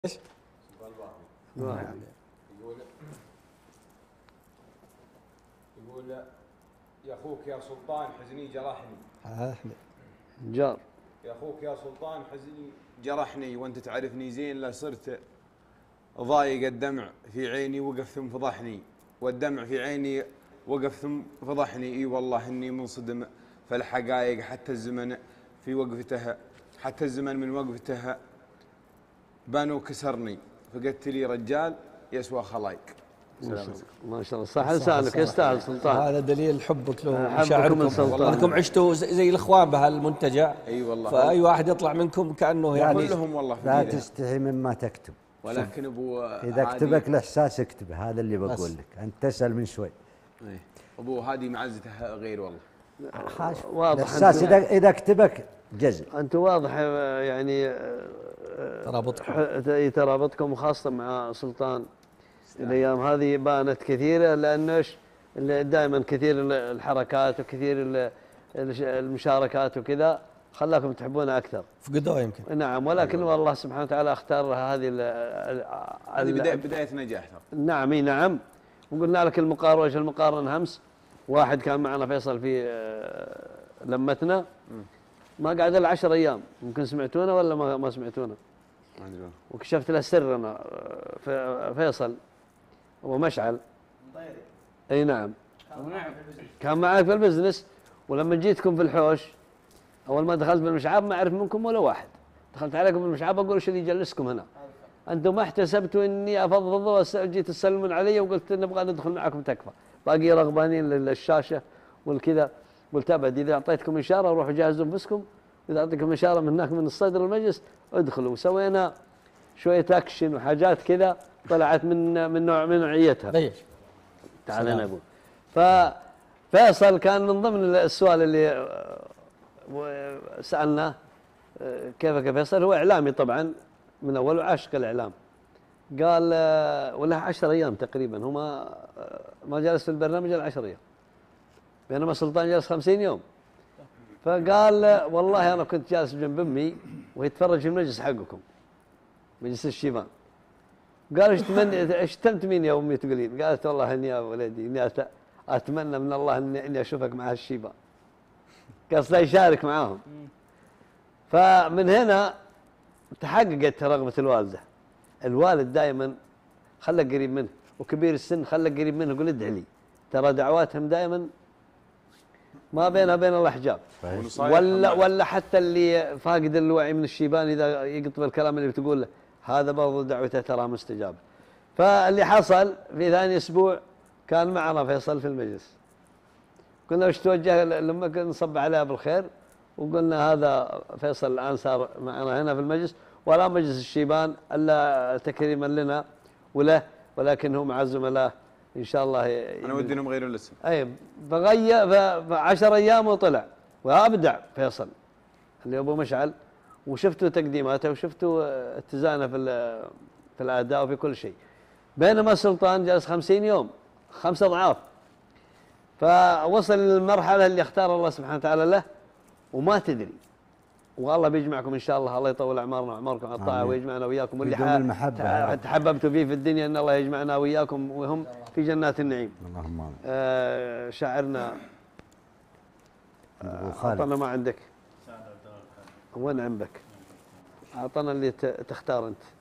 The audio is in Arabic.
ايش؟ واحد. يقول يقول يا اخوك يا سلطان حزني جرحني. جار. يا اخوك يا سلطان حزني جرحني وانت تعرفني زين، لا صرت ضايق الدمع في عيني وقف ثم فضحني، والدمع في عيني وقف ثم فضحني. اي والله اني منصدم فالحقائق حتى الزمن في وقفتها، حتى الزمن من وقفتها بانوا كسرني، فقدت لي رجال يسوى خلايق. ما شاء الله صح لسانك يستاهل سلطان. هذا دليل حبك له حبكم ومشاعركم من سلطان. انكم عشتوا زي الاخوان بهالمنتجع. اي والله. فاي واحد يطلع منكم كانه يعني كلهم والله في لا دينها. تستحي مما تكتب. ولكن ابو إذا هادي- كتبك الإحساس اكتبه، هذا اللي بقول بس. لك، أنت تسأل من شوي. إيه. ابو هادي معزته غير والله. واضح الإحساس إذا كتبك جزء. انتم واضح يعني ترابطكم. ترابطكم وخاصه مع سلطان الايام هذه بانت كثيره، لانه دائما كثير الحركات وكثير المشاركات وكذا خلاكم تحبونه اكثر. فقدوه يمكن. نعم، ولكن والله سبحانه وتعالى اختار هذه هذه بدايه نجاح ترى. نعم نعم. وقلنا لك المقارنه المقارنه امس، واحد كان معنا فيصل في لمتنا ما قعد الا 10 ايام، ممكن سمعتونا ولا ما سمعتونا؟ ما ادري. وكشفت له سرنا فيصل ومشعل. اي نعم، كان معك في البزنس. ولما جيتكم في الحوش اول ما دخلت بالمشعاب ما اعرف منكم ولا واحد، دخلت عليكم بالمشعاب اقول ايش اللي يجلسكم هنا؟ انتم ما احتسبتوا اني افضفض وجيت تسلمون علي وقلت نبغى ندخل معكم تكفى، باقي رغبانين للشاشه والكذا. قلت ابد، اذا اعطيتكم اشاره روحوا جهزوا انفسكم، اذا اعطيتكم اشاره من هناك من الصدر المجلس ادخلوا. وسوينا شويه اكشن وحاجات كذا طلعت من نوعيتها. ليش؟ تعال انا اقول. ففيصل كان من ضمن السؤال اللي سالناه كيفك يا فيصل؟ هو اعلامي طبعا من اول وعاشق الاعلام. قال وله 10 ايام تقريبا، هو ما جلس في البرنامج الا 10 ايام، بينما سلطان جلس 50 يوم. فقال والله انا كنت جالس جنب امي وهي تتفرج في المجلس حقكم، مجلس الشيبان. قال ايش تمنين يا امي تقولين؟ قالت والله اني يا ولدي اني اتمنى من الله اني اشوفك مع الشيبان، قصده يشارك معاهم. فمن هنا تحققت رغبه الوالده. الوالد دائما خلك قريب منه، وكبير السن خلك قريب منه، يقول ادعي لي. ترى دعواتهم دائما ما بينها بين الله حجاب. ولا حتى اللي فاقد الوعي من الشيبان اذا يقطب الكلام اللي بتقول له هذا برضو دعوته ترى مستجابه. فاللي حصل في ثاني اسبوع كان معنا فيصل في المجلس، قلنا وش توجه لما نصب عليها بالخير، وقلنا هذا فيصل الان صار معنا هنا في المجلس، ولا مجلس الشيبان الا تكريما لنا وله، ولكن هو مع الزملاء ان شاء الله. انا ودي انهم يغيرون الاسم. اي فغير في 10 ايام وطلع وابدع فيصل اللي ابو مشعل، وشفتوا تقديماته وشفتوا اتزانه في الاداء وفي كل شيء. بينما سلطان جلس 50 يوم، 5 أضعاف. فوصل للمرحله اللي اختار الله سبحانه وتعالى له وما تدري. والله بيجمعكم ان شاء الله، الله يطول اعمارنا واعماركم على الطاعه ويجمعنا وياكم، واللي تحببتوا فيه في الدنيا ان الله يجمعنا وياكم وهم في جنات النعيم. اللهم امين. شاعرنا اعطنا ما عندك، وين عندك؟ اعطنا اللي تختار انت.